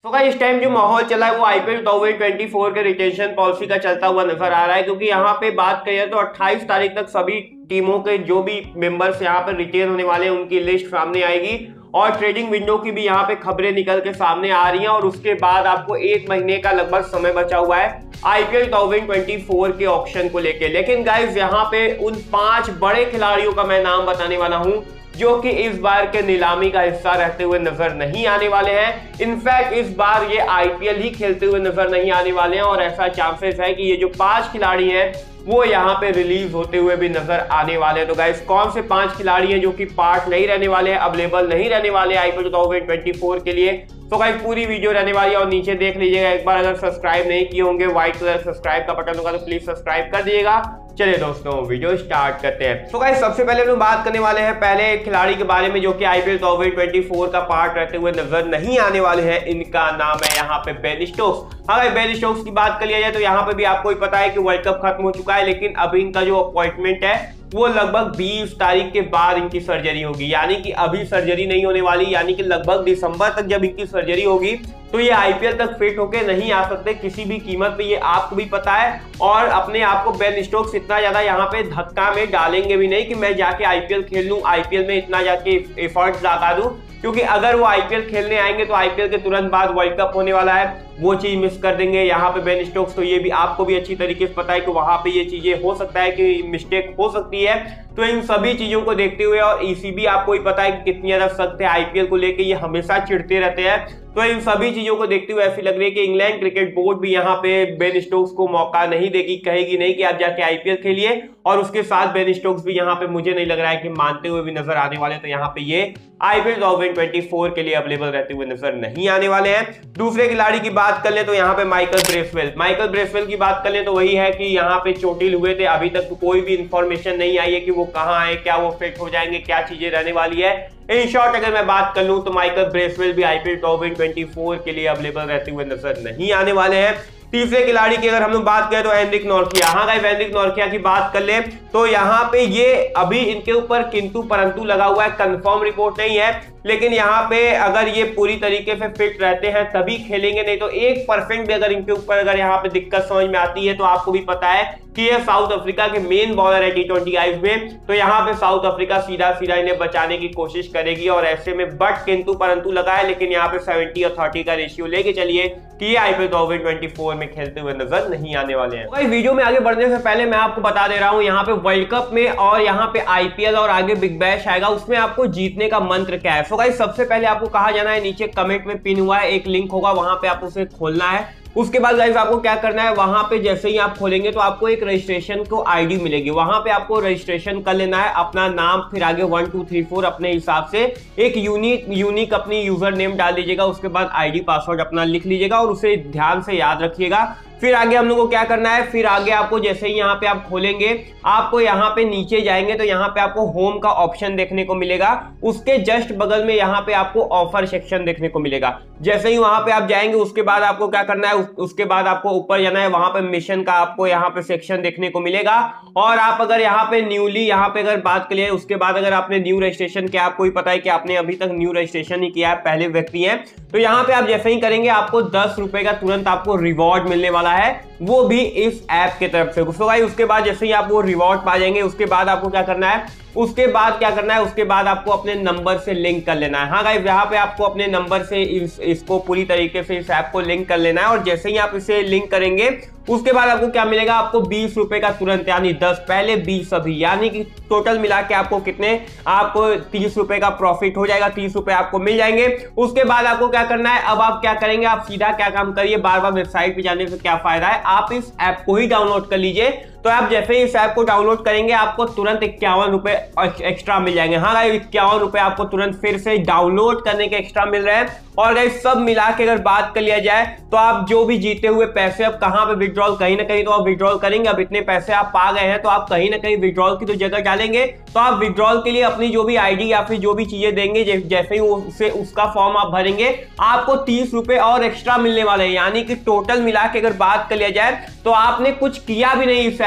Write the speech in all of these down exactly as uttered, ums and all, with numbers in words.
तो भाई इस टाइम जो माहौल चला है वो आईपीएल दो हज़ार चौबीस के रिटेंशन पॉलिसी का चलता हुआ नजर आ रहा है, क्योंकि यहाँ पे बात करें तो अट्ठाईस तारीख तक सभी टीमों के जो भी मेंबर्स यहाँ पे रिटेन होने वाले हैं उनकी लिस्ट सामने आएगी और ट्रेडिंग विंडो की भी यहाँ पे खबरें निकल के सामने आ रही हैं और उसके बाद आपको एक महीने का लगभग समय बचा हुआ है आईपीएल दो हज़ार चौबीस के ऑक्शन को लेके। लेकिन गाइस यहाँ पे उन पांच बड़े खिलाड़ियों का मैं नाम बताने वाला हूं जो कि इस बार के नीलामी का हिस्सा रहते हुए नजर नहीं आने वाले हैं। इनफैक्ट इस बार ये आईपीएल ही खेलते हुए नजर नहीं आने वाले हैं और ऐसा चांसेस है कि ये जो पांच खिलाड़ी हैं वो यहाँ पे रिलीज होते हुए भी नजर आने वाले हैं। तो गाइस कौन से पांच खिलाड़ी हैं जो कि पार्ट नहीं रहने वाले हैं, अवेलेबल नहीं रहने वाले आईपीएल दो हज़ार चौबीस के लिए, तो गाइस पूरी वीडियो रहने वाली है और नीचे देख लीजिएगा। एक बार अगर सब्सक्राइब नहीं किए होंगे, व्हाइट कलर सब्सक्राइब का बटन होगा तो प्लीज सब्सक्राइब कर दीजिएगा। चलिए दोस्तों वीडियो स्टार्ट करते हैं। तो गाइस सबसे पहले हम लोग बात करने वाले हैं पहले खिलाड़ी के बारे में जो कि आईपीएल दो हज़ार चौबीस का पार्ट रहते हुए नजर नहीं आने वाले हैं। इनका नाम है यहाँ पे बेन स्टोक्स। हाँ बेन स्टोक्स की बात कर लिया जाए तो यहाँ पे भी आपको ही पता है कि वर्ल्ड कप खत्म हो चुका है, लेकिन अभी इनका जो अपॉइंटमेंट है वो लगभग बीस तारीख के बाद इनकी सर्जरी होगी, यानी कि अभी सर्जरी नहीं होने वाली, यानी कि लगभग दिसंबर तक जब इनकी सर्जरी होगी तो ये आईपीएल तक फिट होके नहीं आ सकते किसी भी कीमत पे, ये आपको भी पता है। और अपने आप को बेन स्टोक्स इतना ज्यादा यहाँ पे धक्का में डालेंगे भी नहीं कि मैं जाके आईपीएल खेल लूं, आईपीएल में इतना जाके एफर्ट्स लगा दूं, क्योंकि अगर वो आईपीएल खेलने आएंगे तो आईपीएल के तुरंत बाद वर्ल्ड कप होने वाला है, वो चीज मिस कर देंगे यहाँ पे बेन स्टोक्स। तो ये भी आपको भी अच्छी तरीके से पता है कि वहां पे ये चीजें हो सकता है कि मिस्टेक हो सकती है। तो इन सभी चीजों को देखते हुए और ईसीबी आपको ही पता है कि कितनी ज्यादा सख्त है आईपीएल को लेके, ये हमेशा चिढ़ते रहते हैं। तो इन सभी चीजों को देखते हुए ऐसी लग रही है कि इंग्लैंड क्रिकेट बोर्ड भी यहाँ पे बेन स्टोक्स को मौका नहीं देगी, कहेगी नहीं कि आप जाके आईपीएल खेलिए, और उसके साथ बेन स्टोक्स भी यहाँ पे मुझे नहीं लग रहा है कि मानते हुए भी नजर आने वाले। तो यहाँ पे ये आईपीएल दो हज़ार चौबीस के लिए अवेलेबल रहते हुए नजर नहीं आने वाले हैं। दूसरे खिलाड़ी की बात कर ले तो यहाँ पे माइकल ब्रेसवेल माइकल ब्रेसवेल की बात कर ले तो वही है कि यहाँ पे चोटिल हुए थे, अभी तक तो कोई भी इंफॉर्मेशन नहीं आई है कि वो कहाँ है, क्या वो फिट हो जाएंगे, क्या चीजें रहने वाली है। इन शॉर्ट अगर मैं बात कर लूं तो माइकल ब्रेसवेल भी आईपीएल दो हज़ार चौबीस के लिए अवेलेबल रहते हुए नजर नहीं आने वाले हैं। तीसरे खिलाड़ी की अगर हम लोग बात करें तो हेनरिक नॉर्किया। हाँ गाइस हेनरिक नॉर्किया की बात कर ले तो यहाँ पे ये अभी इनके ऊपर किंतु परंतु लगा हुआ है, कंफर्म रिपोर्ट नहीं है, लेकिन यहाँ पे अगर ये पूरी तरीके से फिट रहते हैं तभी खेलेंगे, नहीं तो एक परसेंट भी अगर इनके ऊपर अगर यहाँ पे दिक्कत समझ में आती है तो आपको भी पता है कि ये साउथ अफ्रीका के मेन बॉलर है टी ट्वेंटी आईज में, तो यहाँ पे साउथ अफ्रीका सीधा सीधा इन्हें बचाने की कोशिश करेगी और ऐसे में बट किंतु परंतु लगा है, लेकिन यहाँ पे सत्तर और तीस का रेशियो लेके चलिए कि ये आईपीएल दो हज़ार चौबीस में खेलते हुए नजर नहीं आने वाले हैं। भाई वीडियो में आगे बढ़ने से पहले मैं आपको बता दे रहा हूँ यहाँ पे वर्ल्ड कप में और यहाँ पे आईपीएल और आगे बिग बैश आएगा, उसमें आपको जीतने का मंत्र क्या है। सो गाइस सबसे पहले आपको कहा जाना है, नीचे कमेंट में पिन हुआ है एक लिंक होगा, वहां पे आप उसे खोलना है। उसके बाद गाइस आपको क्या करना है, वहां पे जैसे ही आप खोलेंगे तो आपको एक रजिस्ट्रेशन को आईडी मिलेगी, वहां पे आपको रजिस्ट्रेशन कर लेना है, अपना नाम फिर आगे वन टू थ्री फोर अपने हिसाब से एक यूनिक यूनिक अपनी यूजर नेम डाल दीजिएगा, उसके बाद आईडी पासवर्ड अपना लिख लीजिएगा और उसे ध्यान से याद रखिएगा। फिर आगे हम लोग को क्या करना है, फिर आगे आपको जैसे ही यहाँ पे आप खोलेंगे आपको यहाँ पे नीचे जाएंगे तो यहाँ पे आपको होम का ऑप्शन देखने को मिलेगा, उसके जस्ट बगल में यहाँ पे आपको ऑफर सेक्शन देखने को मिलेगा। जैसे ही वहां पे आप जाएंगे उसके बाद आपको क्या करना है, उसके बाद आपको ऊपर जाना है, वहां पे मिशन का आपको यहाँ पे सेक्शन देखने को मिलेगा। और आप अगर यहाँ पे न्यूली यहाँ पे अगर बात करिए उसके बाद अगर आपने न्यू रजिस्ट्रेशन किया, आपको ही पता है कि आपने अभी तक न्यू रजिस्ट्रेशन ही किया है, पहले व्यक्ति है, तो यहाँ पे आप जैसे ही करेंगे आपको दस रुपए का तुरंत आपको रिवॉर्ड मिलने वाला है, वो भी इस ऐप की तरफ से। सो गाइस उसके बाद जैसे ही आप वो रिवॉर्ड पा जाएंगे उसके बाद आपको क्या करना है, उसके बाद क्या करना है, उसके बाद आपको अपने नंबर से लिंक कर लेना है। हाँ गाइस यहाँ पे आपको अपने नंबर से इस, इसको पूरी तरीके से इस ऐप को लिंक कर लेना है और जैसे ही आप इसे लिंक करेंगे उसके बाद आपको क्या मिलेगा, आपको बीस रुपए का तुरंत, यानी दस पहले बीस अभी, यानी कि टोटल मिला के आपको कितने, आपको तीस रुपए का प्रॉफिट हो जाएगा, तीस रुपए आपको मिल जाएंगे। उसके बाद आपको क्या करना है, अब आप क्या करेंगे, आप सीधा क्या काम करिए, बार बार वेबसाइट पे जाने से क्या फायदा है, आप इस ऐप को ही डाउनलोड कर लीजिए। तो आप जैसे ही इस ऐप को डाउनलोड करेंगे आपको तुरंत इक्यावन रुपए एक्स्ट्रा मिल जाएंगे। हाँ गाइस इक्यावन रुपए आपको तुरंत फिर से डाउनलोड करने के एक्स्ट्रा मिल रहे हैं। और गाइस सब मिला के अगर बात कर लिया जाए तो आप जो भी जीते हुए पैसे अब कहां पे विड्रॉल, कहीं ना कहीं तो आप विड्रॉल करेंगे। अब इतने पैसे आप पा गए हैं तो आप कहीं ना कहीं विड्रॉल की तो जगह डालेंगे, तो आप विड्रॉल के लिए अपनी जो भी आईडी या फिर जो भी चीजें देंगे, जैसे ही उसे उसका फॉर्म आप भरेंगे आपको तीस रुपए और एक्स्ट्रा मिलने वाले हैं। यानी कि टोटल मिला के अगर बात कर लिया जाए तो आपने कुछ किया भी नहीं इस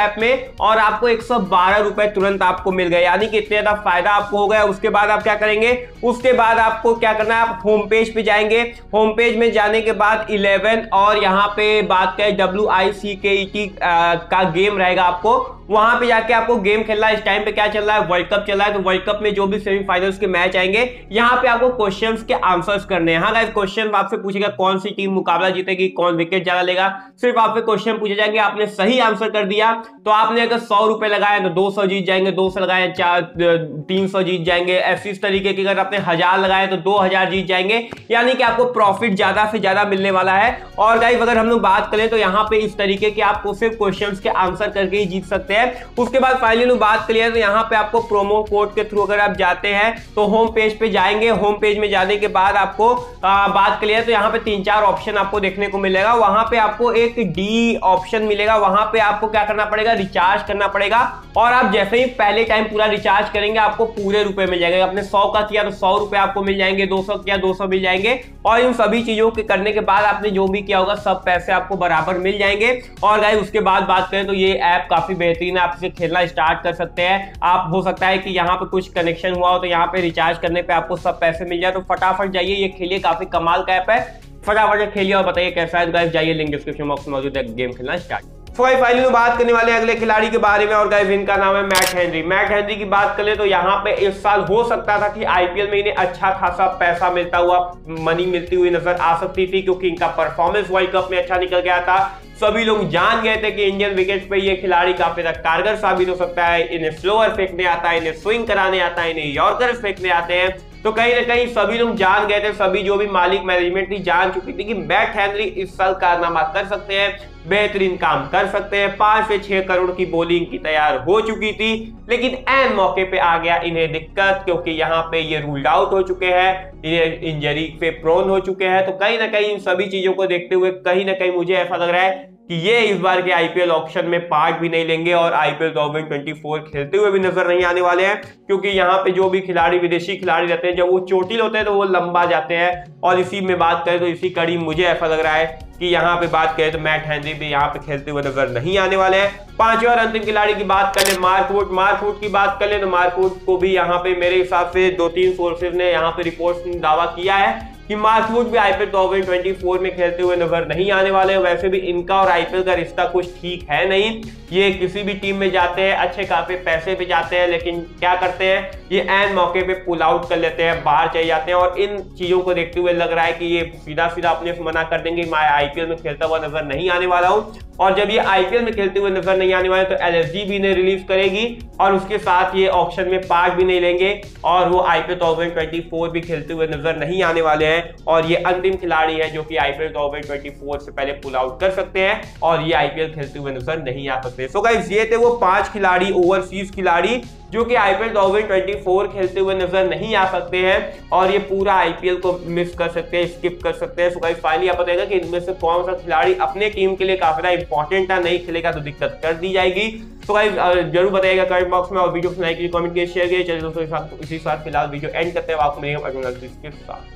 ऐप में और आपको एक सौ बारह रुपए तुरंत आपको मिल गए, यानी कि इतने ज्यादा फायदा आपको हो गया। उसके बाद आप क्या करेंगे, उसके बाद आपको क्या करना है, आप होम पेज पे जाएंगे। होम पेज में जाने के बाद इलेवन और यहाँ पे बात करें डब्ल्यू आई सी के ई टी का गेम रहेगा, आपको वहां पे जाके आपको गेम खेलना है। इस टाइम पे क्या चल रहा है, वर्ल्ड कप चल रहा है, तो वर्ल्ड कप में जो भी सेमीफाइनल्स के मैच आएंगे यहाँ पे आपको क्वेश्चंस के आंसर्स करने हैं। हाँ गाइस, क्वेश्चन आपसे पूछेगा कौन सी टीम मुकाबला जीतेगी, कौन विकेट ज्यादा लेगा, सिर्फ आपसे क्वेश्चन पूछे जाएंगे। आपने सही आंसर कर दिया तो आपने अगर सौ रुपए लगाए तो दो सौ जीत जाएंगे, दो सौ लगाए चार तीन सौ जीत जाएंगे, ऐसी इस तरीके की। अगर आपने हजार लगाए तो दो हजार जीत जाएंगे, यानी कि आपको प्रॉफिट ज्यादा से ज्यादा मिलने वाला है। और गाइस अगर हम लोग बात करें तो यहाँ पे इस तरीके के आपको सिर्फ क्वेश्चंस के आंसर करके ही जीत सकते हैं। उसके बाद फाइनली बात करिए तो यहाँ पे आपको प्रोमो कोड के थ्रू अगर आप जाते हैं तो होम पेज पे जाएंगे। होम पेज में जाने के बाद आपको आ, बात करिए तो यहाँ पे तीन चार ऑप्शन आपको देखने को मिलेगा। वहां पे आपको एक डी ऑप्शन मिलेगा, वहां पे आपको क्या करना पड़ेगा, रिचार्ज करना पड़ेगा। और आप जैसे ही पहले टाइम पूरा रिचार्ज करेंगे आपको पूरे रुपए मिल जाएंगे। आपने सौ का किया तो सौ रुपए आपको मिल जाएंगे, दो सौ किया दो सौ मिल जाएंगे। और इन सभी चीजों के करने के बाद आपने जो भी किया होगा सब पैसे आपको बराबर मिल जाएंगे। और गाइस उसके बाद बात करें तो ये ऐप काफी बेहतरीन है, आप इसे खेलना स्टार्ट कर सकते हैं। आप हो सकता है कि यहाँ पे कुछ कनेक्शन हुआ हो तो यहाँ पे रिचार्ज करने पे आपको सब पैसे मिल जाए, तो फटाफट जाइए ये खेलिए, काफी कमाल का ऐप है। फटाफट खेलिए और बताइए कैसा है। गाइस जाइए, लिंक डिस्क्रिप्शन बॉक्स में मौजूद है, गेम खेलना स्टार्ट। फाइनली बात करने वाले अगले खिलाड़ी के बारे में और गाइस इनका नाम है मैट हेनरी। मैट हेनरी की बात करें तो यहाँ पे इस साल हो सकता था कि आईपीएल में इन्हें अच्छा खासा पैसा मिलता हुआ, मनी मिलती हुई नजर आ सकती थी, क्योंकि इनका परफॉर्मेंस वर्ल्ड कप में अच्छा निकल गया था। सभी लोग जान गए थे कि इंडियन विकेट पे ये खिलाड़ी काफी कारगर साबित हो सकता है। इन्हें स्लोअर फेंकने आता है, इन्हें स्विंग कराने आता है, इन्हें यॉर्कर फेंकने आते हैं। तो कहीं ना कहीं सभी लोग जान गए थे, सभी जो भी मालिक मैनेजमेंट थी जान चुकी थी कि मैट हेनरी इस साल कारनामा कर सकते हैं, बेहतरीन काम कर सकते हैं। पांच से छह करोड़ की बॉलिंग की तैयार हो चुकी थी, लेकिन एन मौके पे आ गया इन्हें दिक्कत, क्योंकि यहाँ पे ये रूल्ड आउट हो चुके हैं, इन्हें इंजरी पे प्रोन हो चुके हैं। तो कहीं ना कहीं इन सभी चीजों को देखते हुए कहीं ना कहीं मुझे ऐसा लग रहा है कि ये इस बार के आईपीएल ऑक्शन में पार्ट भी नहीं लेंगे और आईपीएल दो हज़ार चौबीस खेलते हुए भी नजर नहीं आने वाले हैं। क्योंकि यहाँ पे जो भी खिलाड़ी, विदेशी खिलाड़ी रहते हैं, जब वो चोटिल होते हैं तो वो लंबा जाते हैं। और इसी में बात करें तो इसी कड़ी मुझे ऐसा लग रहा है कि यहाँ पे बात करें तो मैट हेनरी भी यहाँ पे खेलते हुए नजर नहीं आने वाले हैं। पांचवें और अंतिम खिलाड़ी की बात कर ले, मार्क वुड। मार्क वुड की बात कर ले तो मार्क वुड को भी यहाँ पे मेरे हिसाब से दो तीन सोर्सेज ने यहाँ पे रिपोर्ट में दावा किया है कि मार्क वुड भी आईपीएल दो हज़ार चौबीस में खेलते हुए नजर नहीं आने वाले। वैसे भी इनका और आईपीएल का रिश्ता कुछ ठीक है नहीं। ये किसी भी टीम में जाते हैं, अच्छे काफी पैसे पे जाते हैं, लेकिन क्या करते हैं, ये एन मौके पे पुल आउट कर लेते हैं, बाहर चले जाते हैं। और इन चीजों को देखते हुए लग रहा है कि ये सीधा सीधा अपने से मना कर देंगे, मैं आईपीएल में खेलता हुआ नजर नहीं आने वाला हूँ। और जब ये आईपीएल में खेलते हुए नजर नहीं आने वाले तो एलएसजी भी इन्हें रिलीज करेगी और उसके साथ ये ऑक्शन में पार्ट भी नहीं लेंगे और वो आईपीएल दो हज़ार चौबीस भी खेलते हुए नजर नहीं आने वाले हैं। और ये अंतिम खिलाड़ी है जो कि आईपीएल दो हज़ार चौबीस से पहले पुल आउट कर सकते हैं और ये आईपीएल खेलते हुए नजर नहीं आ सकते। सो गाइस ये थे वो पांच खिलाड़ी, ओवरसीज खिलाड़ी, जो कि आईपीएल दो हज़ार चौबीस खेलते हुए नजर नहीं आ सकते हैं और ये पूरा आईपीएल को मिस कर सकते हैं, स्किप कर सकते हैं। सो गाइस फाइनली आप बताएगा कि इनमें से कौन सा खिलाड़ी अपने टीम के लिए काफी इंपॉर्टेंट है, नहीं खेलेगा तो दिक्कत कर दी जाएगी। तो गाइस जरूर बताइएगा कमेंट बॉक्स में और वीडियो को लाइक कीजिए, कमेंट कीजिए, शेयर कीजिए। चलिए दोस्तों इसी के साथ फिलहाल वीडियो एंड करते हैं। आपको मिलेंगे अगले वीडियो के साथ।